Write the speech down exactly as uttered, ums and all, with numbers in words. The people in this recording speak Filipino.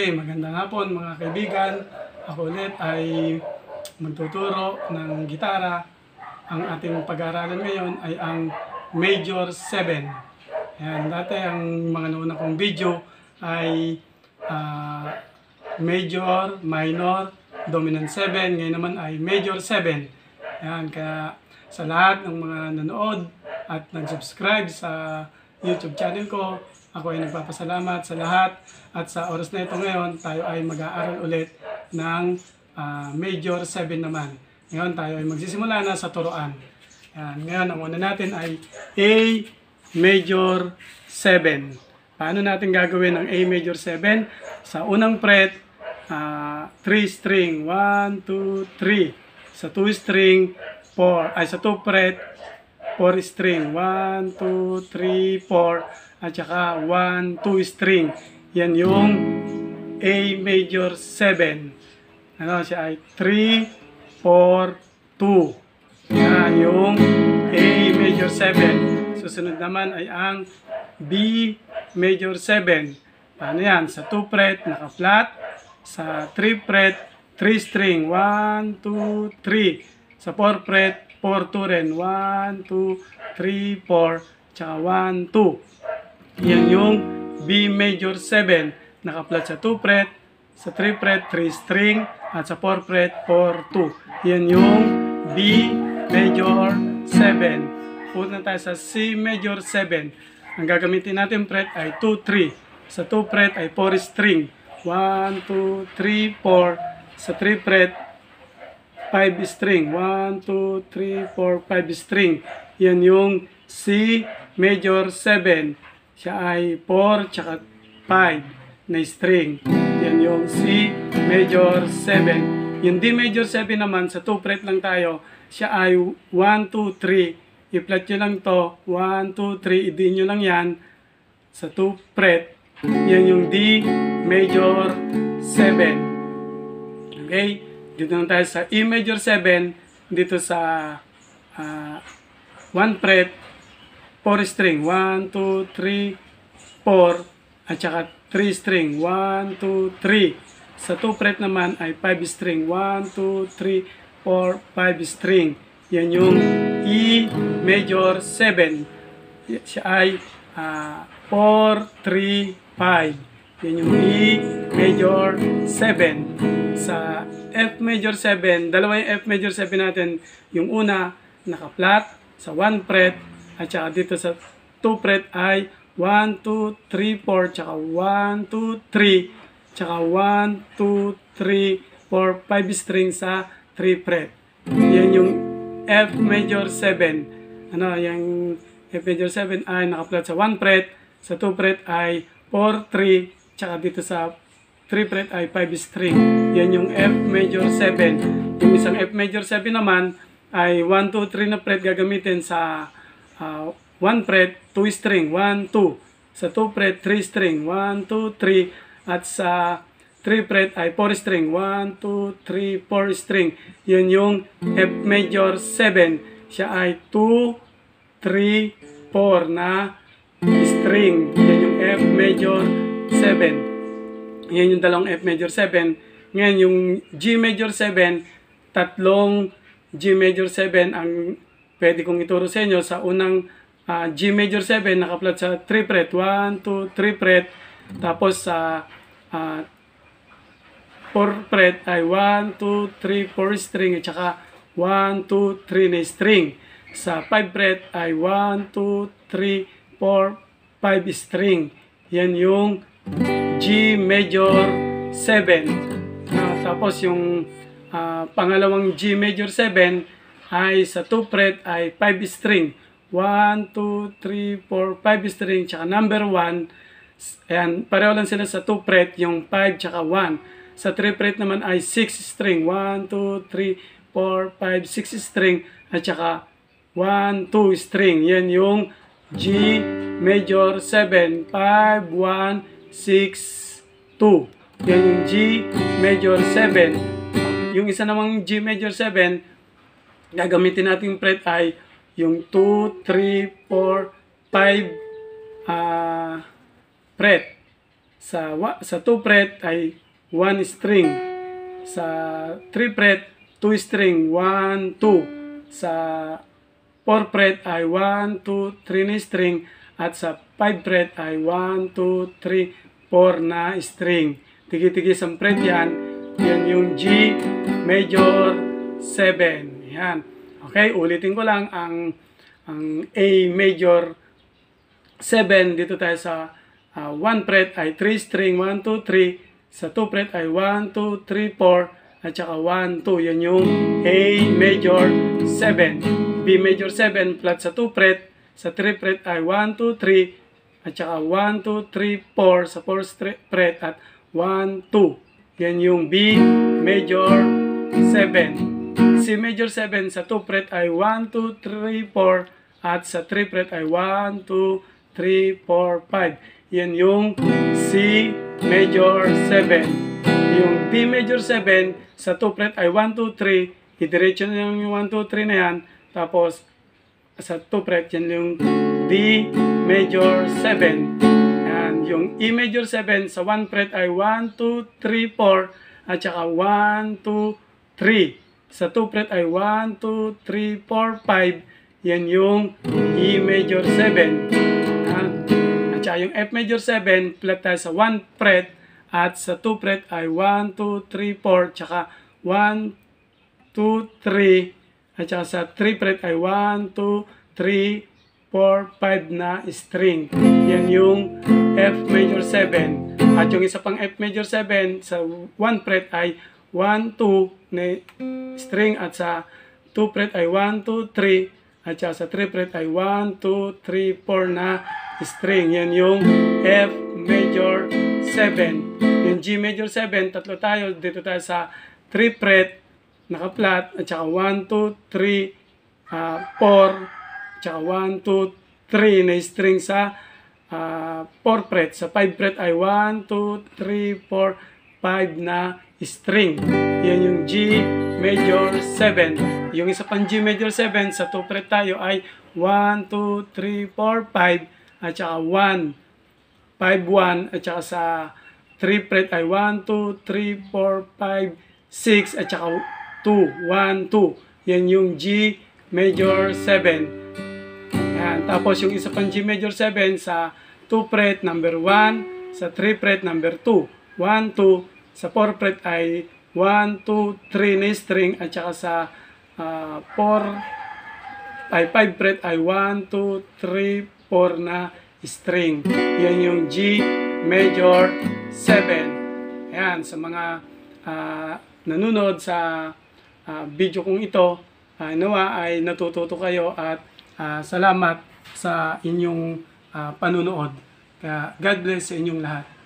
Okay, magandang hapon mga kaibigan. Ako ulit ay magtuturo ng gitara. Ang ating pag-aaralan ngayon ay ang Major seven. Ayan, dati ang mga nauna kong video ay uh, Major, Minor, Dominant seven. Ngayon naman ay Major seven. Ayan, kaya sa lahat ng mga nanood at nag-subscribe sa YouTube channel ko, ako ay nagpapasalamat sa lahat. At sa oras na ito ngayon, tayo ay mag-aaral ulit ng uh, Major seven naman. Ngayon tayo ay magsisimula na sa turuan. Yan. Ngayon, ang una natin ay A Major seven. Paano natin gagawin ang A Major seven? Sa unang fret, uh, three string, one, two, three. Sa two string, four. Ay, sa two fret, four string, one, two, three, four. At saka one, two string. Yan yung A Major seven. Ano, siya ay three, four, two. Yan yung A Major seven. Susunod naman ay ang B Major seven. Paano yan? Sa two fret, naka-flat. Sa three fret, three string, one, two, three. Sa four fret, four, two rin. one, two, three, four. Tsaka one, two. Yan yung B Major seven. Naka-flat sa two fret. Sa three fret, three string. At sa four fret, four, two. Yan yung B Major seven. Punta tayo sa C Major seven. Ang gagamitin natin fret ay two, three. Sa two fret ay four string. one, two, three, four. Sa three fret, five string. one, two, three, four, five string. Yan yung C Major seven. Siya ay four tsaka five na string. Yan yung C Major seven. Yung D Major seven naman, sa two fret lang tayo. Siya ay one, two, three. I-flat nyo lang to. one, two, three. I-D nyo lang yan. Sa two fret. Yan yung D Major seven. Okay? Dito lang tayo sa E Major seven. Dito sa uh, one fret. four string. one, two, three, four. At saka three string. one, two, three. Sa two fret naman ay five string. one, two, three, four, five string. Yan yung E Major seven. Siya ay uh, four, three, five. Yan yung E Major seven. Sa F Major seven, dalawa yung F Major seven natin. Yung una, naka-flat sa one fret. At saka dito sa two fret ay one, two, three, four. Tsaka one, two, three. Tsaka one, two, three, four, five string sa three fret. Yan yung F Major seven. Ano, yung F Major seven ay naka-flat sa one fret. Sa two fret ay four, three. Tsaka dito sa three fret ay five string. Yan yung F Major seven. Yung isang F Major seven naman ay one, two, three na fret gagamitin sa uh, one fret, two string, one, two. Sa two fret, three string, one, two, three. At sa three fret ay four string, one, two, three, four string. Yan yung F Major seven. Siya ay two, three, four na string. Yan yung F Major seven. Yan yung dalawang F Major seven. Ngayon yung G Major seven, tatlong G Major seven ang pwede kong ituro sa inyo. Sa unang uh, G Major seven, naka-flat sa three fret, one, two, three fret. Tapos sa uh, four fret ay one, two, three, four string. At saka one, two, three na string. Sa five fret ay one, two, three, four, five string. Yan yung G Major seven. Uh, tapos yung uh, pangalawang G Major seven ay sa two fret ay five string. one, two, three, four, five string. Tsaka number one. Ayan, pareho lang sila sa two fret, yung five tsaka one. Sa three fret naman ay six string. one, two, three, four, five, six string. At saka one, two string. Yan yung G Major seven, five, one, six, two. Yan yung G Major seven. Yung isa namang G Major seven, gagamitin natin fret ay yung two, three, four, five uh, fret. Sa wa, sa two fret ay one string. Sa three fret, two string, one, two. Sa four fret ay one, two, three na string. At sa five fret ay one, two, three, four na string. Tigi-tigi isang fret yan. Yan yung G major seven. Yan. Okay, ulitin ko lang ang ang A major seven. Dito tayo sa uh, one fret ay three string, one, two, three. Sa two fret ay one, two, three, four. At saka one, two. Yan yung A major seven. B major seven flat sa two fret. Sa three fret ay one, two, three. At saka one, two, three, four. Sa four fret at one, two. Yan yung B major seven. C major seven sa two fret ay one, two, three, four. At sa three fret ay one, two, three, four, five. Yan yung C major seven. Yung D major seven sa two fret ay one, two, three. Idiretso na yung one, two, three na yan. Tapos sa two fret yan yung D major seven. Yan. Yung E major seven sa one fret ay one, two, three, four. At saka one, two, three. Sa two fret ay one, two, three, four, five. Yan yung E major seven. Yan. At saka yung F major seven, flat tayo sa one fret. At sa two fret ay one, two, three, four. Tsaka one, two, three. At saka sa three fret ay one, two, three, four, five na string. Yan yung F major seven. At yung isa pang F major seven sa one fret ay one, two na string. At sa two fret ay one, two, three. At saka sa three fret ay one, two, three, four na string. Yan yung F major seven. Yung G major seven, tatlo tayo. Dito tayo sa three fret, naka-flat. At saka one, two, three, four. At saka one, two, three na string sa uh, four fret. Sa five fret ay one, two, three, four, five na string. Yan yung G major seven. Yung isa pang G major seven, sa two fret tayo ay one, two, three, four, five. At saka one, five, one. At saka sa three fret ay one, two, three, four, five, six. At saka two, one, two. Yan yung G major seven. Yan. Tapos yung isa pang G major seven sa two fret number one, sa three fret number two, one, two. Sa four fret ay one, two, three na string. At saka sa uh, four ay five fret ay one, two, three, four na string. Yan yung G major seven. Ayan, sa mga uh, nanonood sa uh, video kong ito, uh, nawa ay natututo kayo at uh, salamat sa inyong uh, panunood. Kaya God bless sa inyong lahat.